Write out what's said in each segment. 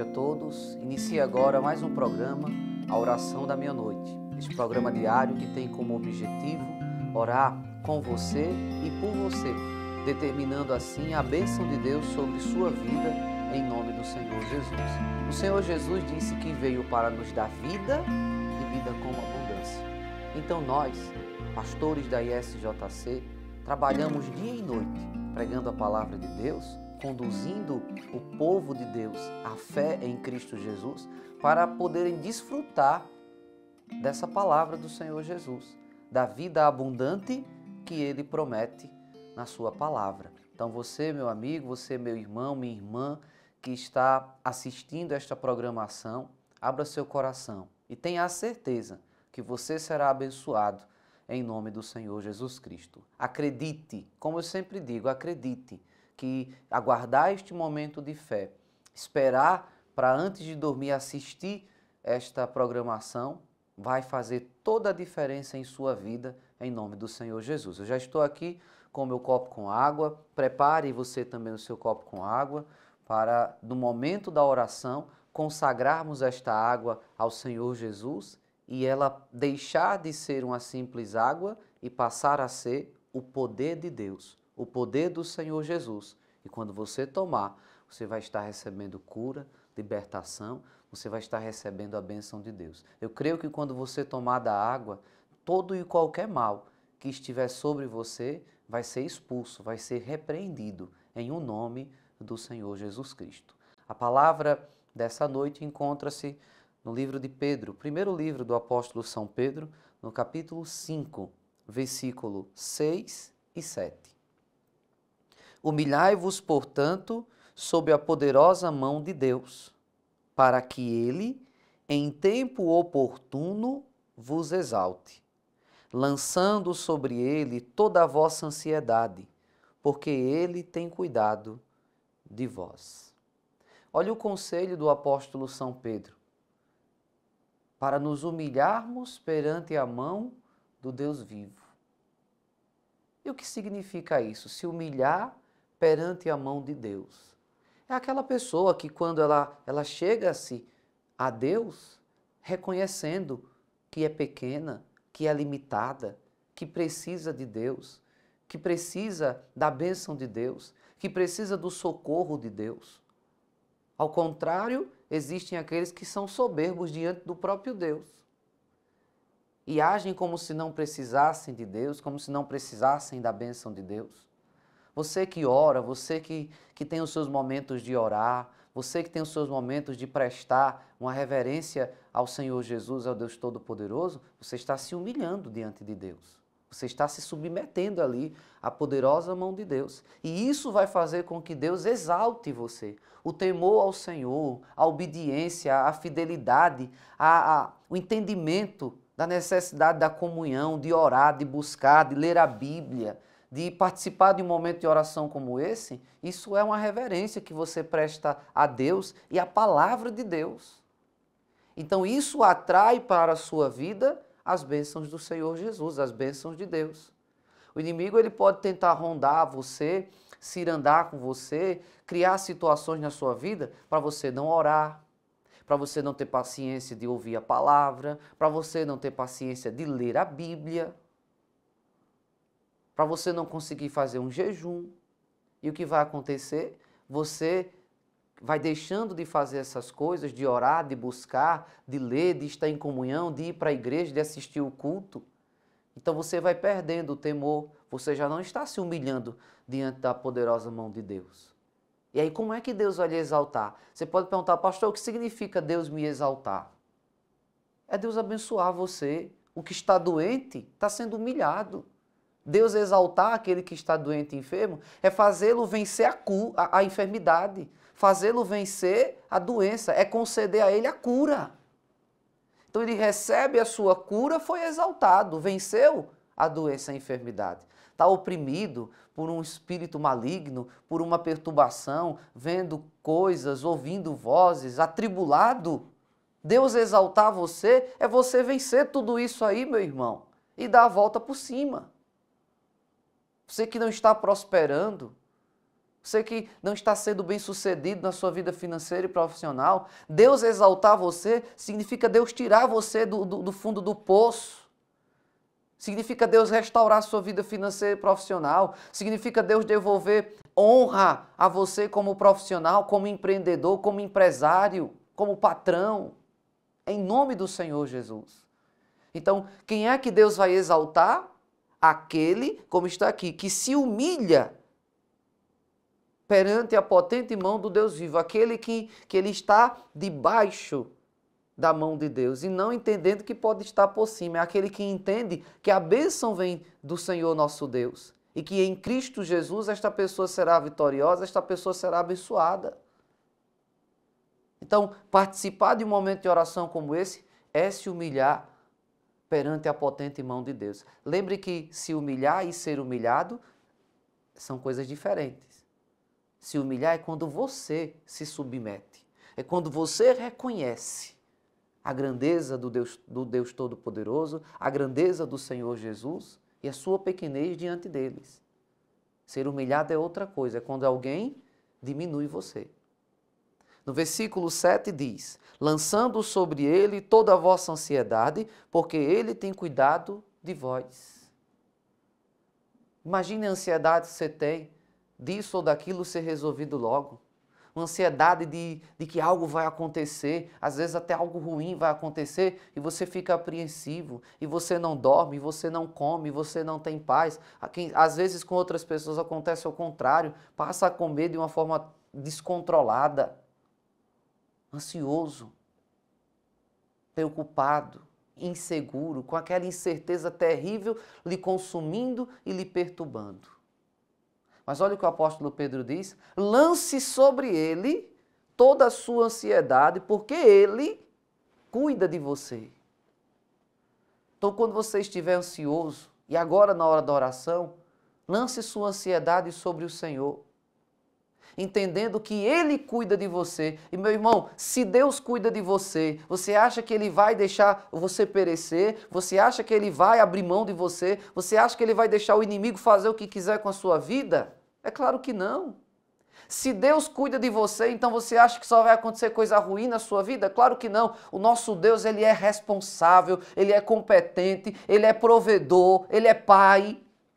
a todos. Inicia agora mais um programa, a Oração da Meia-Noite. Este programa diário que tem como objetivo orar com você e por você, determinando assim a bênção de Deus sobre sua vida, em nome do Senhor Jesus. O Senhor Jesus disse que veio para nos dar vida e vida com abundância. Então nós, pastores da ISJC, trabalhamos dia e noite pregando a palavra de Deus, conduzindo o povo de Deus à fé em Cristo Jesus, para poderem desfrutar dessa palavra do Senhor Jesus, da vida abundante que Ele promete na sua palavra. Então você, meu amigo, você, meu irmão, minha irmã, que está assistindo esta programação, abra seu coração e tenha a certeza que você será abençoado em nome do Senhor Jesus Cristo. Acredite, como eu sempre digo, acredite que aguardar este momento de fé, esperar para antes de dormir assistir esta programação, vai fazer toda a diferença em sua vida, em nome do Senhor Jesus. Eu já estou aqui com o meu copo com água, prepare você também o seu copo com água, para no momento da oração consagrarmos esta água ao Senhor Jesus e ela deixar de ser uma simples água e passar a ser o poder de Deus, o poder do Senhor Jesus. E quando você tomar, você vai estar recebendo cura, libertação, você vai estar recebendo a bênção de Deus. Eu creio que quando você tomar da água, todo e qualquer mal que estiver sobre você vai ser expulso, vai ser repreendido em o nome do Senhor Jesus Cristo. A palavra dessa noite encontra-se no livro de Pedro, primeiro livro do apóstolo São Pedro, no capítulo 5, versículo 6 e 7. Humilhai-vos, portanto, sob a poderosa mão de Deus, para que Ele, em tempo oportuno, vos exalte, lançando sobre Ele toda a vossa ansiedade, porque Ele tem cuidado de vós. Olha o conselho do apóstolo São Pedro, para nos humilharmos perante a mão do Deus vivo. E o que significa isso? Se humilhar perante a mão de Deus. É aquela pessoa que quando ela chega-se a Deus, reconhecendo que é pequena, que é limitada, que precisa de Deus, que precisa da bênção de Deus, que precisa do socorro de Deus. Ao contrário, existem aqueles que são soberbos diante do próprio Deus e agem como se não precisassem de Deus, como se não precisassem da bênção de Deus. Você que ora, você que tem os seus momentos de orar, você que tem os seus momentos de prestar uma reverência ao Senhor Jesus, ao Deus Todo-Poderoso, você está se humilhando diante de Deus. Você está se submetendo ali à poderosa mão de Deus. E isso vai fazer com que Deus exalte você. O temor ao Senhor, a obediência, a fidelidade, o entendimento da necessidade da comunhão, de orar, de buscar, de ler a Bíblia, de participar de um momento de oração como esse, isso é uma reverência que você presta a Deus e à palavra de Deus. Então isso atrai para a sua vida as bênçãos do Senhor Jesus, as bênçãos de Deus. O inimigo ele pode tentar rondar você, cirandar com você, criar situações na sua vida para você não orar, para você não ter paciência de ouvir a palavra, para você não ter paciência de ler a Bíblia, para você não conseguir fazer um jejum. E o que vai acontecer? Você vai deixando de fazer essas coisas, de orar, de buscar, de ler, de estar em comunhão, de ir para a igreja, de assistir o culto. Então você vai perdendo o temor, você já não está se humilhando diante da poderosa mão de Deus. E aí como é que Deus vai lhe exaltar? Você pode perguntar, pastor, o que significa Deus me exaltar? É Deus abençoar você. O que está doente está sendo humilhado. Deus exaltar aquele que está doente e enfermo é fazê-lo vencer a enfermidade, fazê-lo vencer a doença, é conceder a ele a cura. Então ele recebe a sua cura, foi exaltado, venceu a doença, a enfermidade. Está oprimido por um espírito maligno, por uma perturbação, vendo coisas, ouvindo vozes, atribulado. Deus exaltar você é você vencer tudo isso aí, meu irmão, e dar a volta por cima. Você que não está prosperando, Você que não está sendo bem-sucedido na sua vida financeira e profissional, Deus exaltar você significa Deus tirar você do fundo do poço. Significa Deus restaurar a sua vida financeira e profissional. Significa Deus devolver honra a você como profissional, como empreendedor, como empresário, como patrão. Em nome do Senhor Jesus. Então, quem é que Deus vai exaltar? Aquele, como está aqui, que se humilha perante a potente mão do Deus vivo. Aquele que ele está debaixo da mão de Deus e não entendendo que pode estar por cima. É aquele que entende que a bênção vem do Senhor nosso Deus e que em Cristo Jesus esta pessoa será vitoriosa, esta pessoa será abençoada. Então, participar de um momento de oração como esse é se humilhar perante a potente mão de Deus. Lembre que se humilhar e ser humilhado são coisas diferentes. Se humilhar é quando você se submete, é quando você reconhece a grandeza do Deus Todo-Poderoso, a grandeza do Senhor Jesus e a sua pequenez diante deles. Ser humilhado é outra coisa, é quando alguém diminui você. No versículo 7 diz, lançando sobre ele toda a vossa ansiedade, porque ele tem cuidado de vós. Imagine a ansiedade que você tem disso ou daquilo ser resolvido logo. Uma ansiedade de que algo vai acontecer, às vezes até algo ruim vai acontecer e você fica apreensivo, e você não dorme, e você não come, e você não tem paz. Às vezes com outras pessoas acontece o contrário, passa a comer de uma forma descontrolada, ansioso, preocupado, inseguro, com aquela incerteza terrível lhe consumindo e lhe perturbando. Mas olha o que o apóstolo Pedro diz, lance sobre ele toda a sua ansiedade, porque ele cuida de você. Então, quando você estiver ansioso, e agora na hora da oração, lance sua ansiedade sobre o Senhor, entendendo que Ele cuida de você. E meu irmão, se Deus cuida de você, você acha que Ele vai deixar você perecer? Você acha que Ele vai abrir mão de você? Você acha que Ele vai deixar o inimigo fazer o que quiser com a sua vida? É claro que não. Se Deus cuida de você, então você acha que só vai acontecer coisa ruim na sua vida? Claro que não. O nosso Deus, Ele é responsável, Ele é competente, Ele é provedor, Ele é Pai.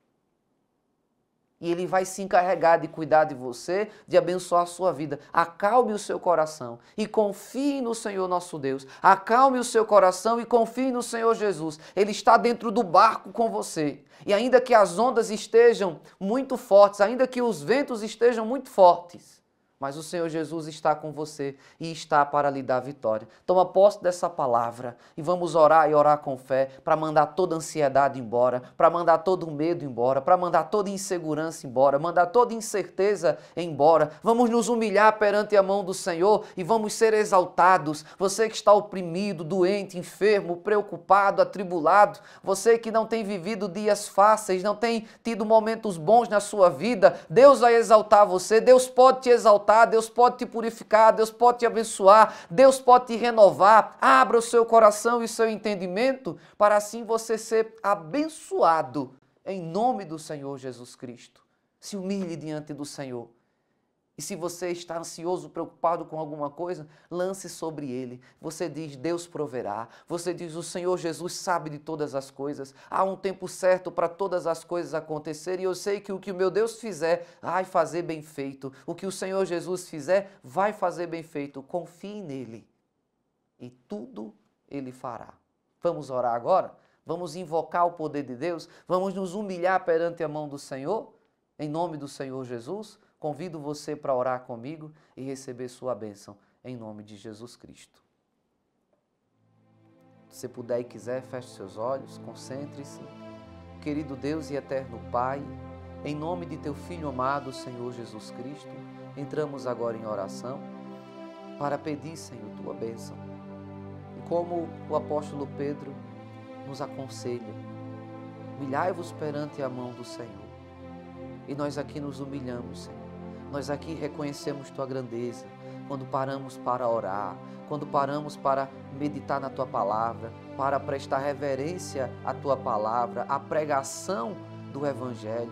E Ele vai se encarregar de cuidar de você, de abençoar a sua vida. Acalme o seu coração e confie no Senhor nosso Deus. Acalme o seu coração e confie no Senhor Jesus. Ele está dentro do barco com você. E ainda que as ondas estejam muito fortes, ainda que os ventos estejam muito fortes, mas o Senhor Jesus está com você e está para lhe dar vitória. Toma posse dessa palavra e vamos orar e orar com fé para mandar toda ansiedade embora, para mandar todo medo embora, para mandar toda insegurança embora, mandar toda incerteza embora. Vamos nos humilhar perante a mão do Senhor e vamos ser exaltados. Você que está oprimido, doente, enfermo, preocupado, atribulado, você que não tem vivido dias fáceis, não tem tido momentos bons na sua vida, Deus vai exaltar você, Deus pode te exaltar, Deus pode te purificar, Deus pode te abençoar, Deus pode te renovar. Abra o seu coração e o seu entendimento para assim você ser abençoado em nome do Senhor Jesus Cristo. Se humilhe diante do Senhor. E se você está ansioso, preocupado com alguma coisa, lance sobre Ele. Você diz, Deus proverá. Você diz, o Senhor Jesus sabe de todas as coisas. Há um tempo certo para todas as coisas acontecerem. E eu sei que o que o meu Deus fizer, vai fazer bem feito. O que o Senhor Jesus fizer, vai fazer bem feito. Confie nele. E tudo Ele fará. Vamos orar agora? Vamos invocar o poder de Deus? Vamos nos humilhar perante a mão do Senhor? Em nome do Senhor Jesus? Convido você para orar comigo e receber sua bênção, em nome de Jesus Cristo. Se puder e quiser, feche seus olhos, concentre-se. Querido Deus e eterno Pai, em nome de Teu Filho amado, Senhor Jesus Cristo, entramos agora em oração para pedir, Senhor, Tua bênção. E como o apóstolo Pedro nos aconselha, humilhai-vos perante a mão do Senhor. E nós aqui nos humilhamos, Senhor. Nós aqui reconhecemos Tua grandeza, quando paramos para orar, quando paramos para meditar na Tua palavra, para prestar reverência à Tua palavra, à pregação do Evangelho.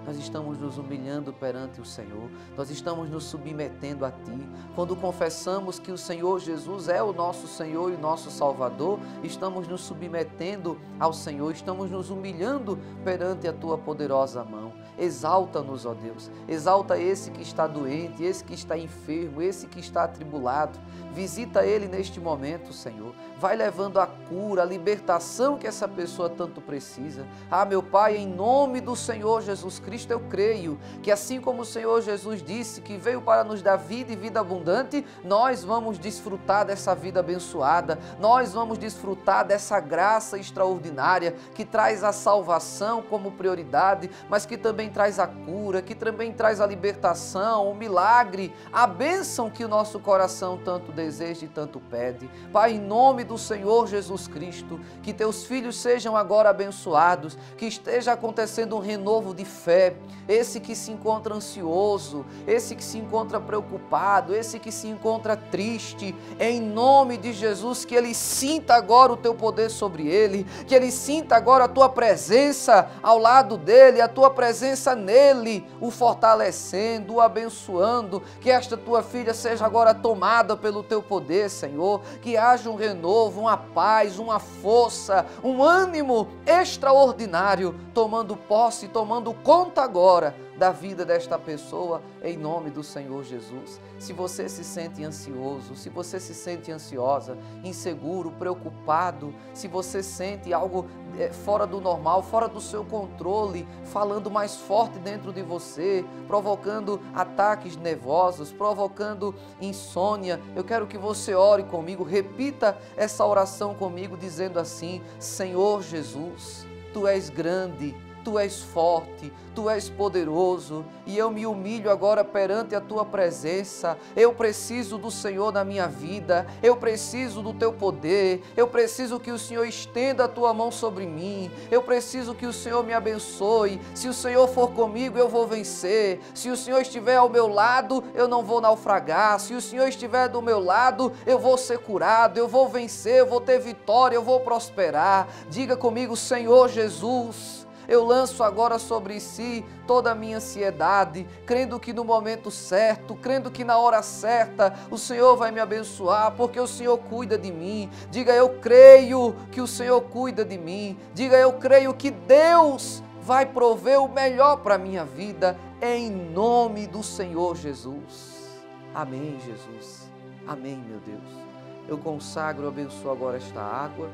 nós estamos nos humilhando perante o Senhor, nós estamos nos submetendo a Ti. Quando confessamos que o Senhor Jesus é o nosso Senhor e nosso Salvador, estamos nos submetendo ao Senhor, estamos nos humilhando perante a Tua poderosa mão. Exalta-nos, ó Deus, exalta esse que está doente, esse que está enfermo, esse que está atribulado. Visita ele neste momento, Senhor. Vai levando a cura, a libertação que essa pessoa tanto precisa. Ah, meu Pai, em nome do Senhor Jesus Cristo, eu creio que assim como o Senhor Jesus disse que veio para nos dar vida e vida abundante, nós vamos desfrutar dessa vida abençoada, nós vamos desfrutar dessa graça extraordinária que traz a salvação como prioridade, mas que também traz a cura, que também traz a libertação, o milagre, a bênção que o nosso coração tanto deseja e tanto pede. Pai, em nome do Senhor Jesus Cristo, que teus filhos sejam agora abençoados, que esteja acontecendo um renovo de fé. Esse que se encontra ansioso, esse que se encontra preocupado, esse que se encontra triste, em nome de Jesus, que ele sinta agora o teu poder sobre ele, que ele sinta agora a tua presença ao lado dele, a tua presença nele, o fortalecendo, o abençoando, que esta tua filha seja agora tomada pelo teu poder, Senhor, que haja um renovo, uma paz, uma força, um ânimo extraordinário, tomando posse, tomando conta agora da vida desta pessoa, em nome do Senhor Jesus. Se você se sente ansioso, se você se sente ansiosa, inseguro, preocupado, se você sente algo fora do normal, fora do seu controle, falando mais forte dentro de você, provocando ataques nervosos, provocando insônia, eu quero que você ore comigo, repita essa oração comigo, dizendo assim: Senhor Jesus, Tu és grande, Tu és forte, Tu és poderoso, e eu me humilho agora perante a Tua presença. Eu preciso do Senhor na minha vida, eu preciso do Teu poder, eu preciso que o Senhor estenda a Tua mão sobre mim, eu preciso que o Senhor me abençoe. Se o Senhor for comigo, eu vou vencer. Se o Senhor estiver ao meu lado, eu não vou naufragar. Se o Senhor estiver do meu lado, eu vou ser curado, eu vou vencer, eu vou ter vitória, eu vou prosperar. Diga comigo: Senhor Jesus, eu lanço agora sobre si toda a minha ansiedade, crendo que no momento certo, crendo que na hora certa, o Senhor vai me abençoar, porque o Senhor cuida de mim. Diga: eu creio que o Senhor cuida de mim. Diga: eu creio que Deus vai prover o melhor para a minha vida, em nome do Senhor Jesus. Amém, Jesus. Amém, meu Deus. Eu consagro, abençoo agora esta água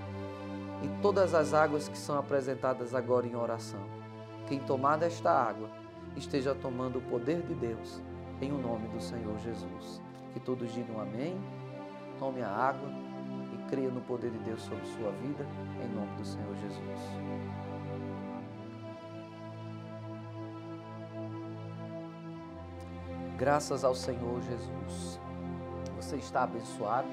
e todas as águas que são apresentadas agora em oração. Quem tomar desta água esteja tomando o poder de Deus, em o nome do Senhor Jesus. Que todos digam amém, tome a água e creia no poder de Deus sobre sua vida, em nome do Senhor Jesus. Graças ao Senhor Jesus. Você está abençoado?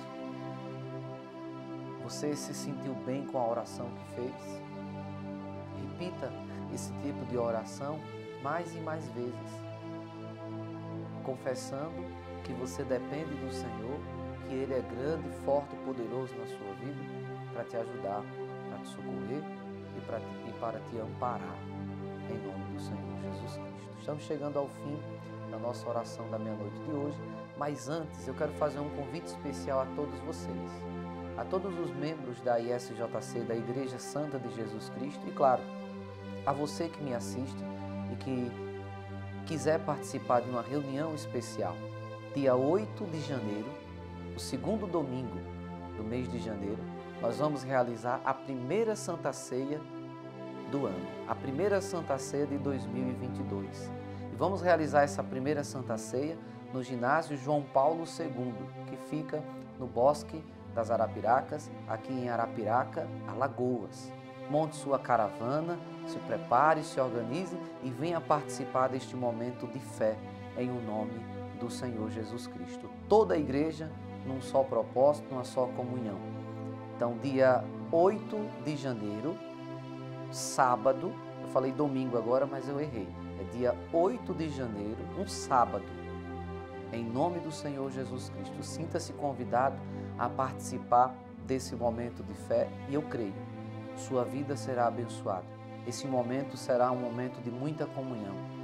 Você se sentiu bem com a oração que fez? Repita esse tipo de oração mais e mais vezes, confessando que você depende do Senhor, que Ele é grande, forte e poderoso na sua vida para te ajudar, para te socorrer e para te amparar, em nome do Senhor Jesus Cristo. Estamos chegando ao fim da nossa oração da meia-noite de hoje, mas antes eu quero fazer um convite especial a todos vocês, a todos os membros da ISJC, da Igreja Santa de Jesus Cristo, e claro, a você que me assiste e que quiser participar de uma reunião especial, dia 8 de janeiro, o segundo domingo do mês de janeiro, nós vamos realizar a primeira Santa Ceia do ano, a primeira Santa Ceia de 2022. E vamos realizar essa primeira Santa Ceia no ginásio João Paulo II, que fica no Bosque das Arapiracas, aqui em Arapiraca, Alagoas. Monte sua caravana, se prepare, se organize e venha participar deste momento de fé em o nome do Senhor Jesus Cristo. Toda a igreja num só propósito, numa só comunhão. Então, dia 8 de janeiro, sábado, eu falei domingo agora, mas eu errei. É dia 8 de janeiro, um sábado, em nome do Senhor Jesus Cristo. Sinta-se convidado a participar desse momento de fé e eu creio, sua vida será abençoada. Esse momento será um momento de muita comunhão,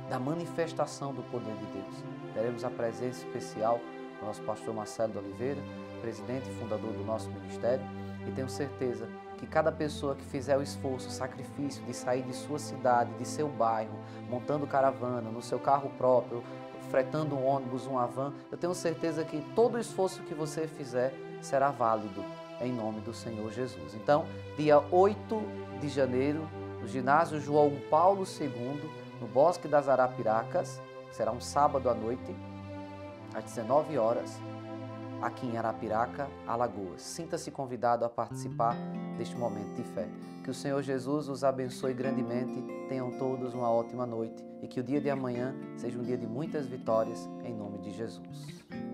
da manifestação do poder de Deus. Teremos a presença especial do nosso pastor Marcelo de Oliveira, presidente e fundador do nosso ministério, e tenho certeza que cada pessoa que fizer o esforço, o sacrifício de sair de sua cidade, de seu bairro, montando caravana, no seu carro próprio, fretando um ônibus, uma van, eu tenho certeza que todo o esforço que você fizer será válido em nome do Senhor Jesus. Então, dia 8 de janeiro, no ginásio João Paulo II, no Bosque das Arapiracas, será um sábado à noite, às 19 horas, aqui em Arapiraca, Alagoas. Sinta-se convidado a participar deste momento de fé. Que o Senhor Jesus os abençoe grandemente, tenham todos uma ótima noite e que o dia de amanhã seja um dia de muitas vitórias, em nome de Jesus.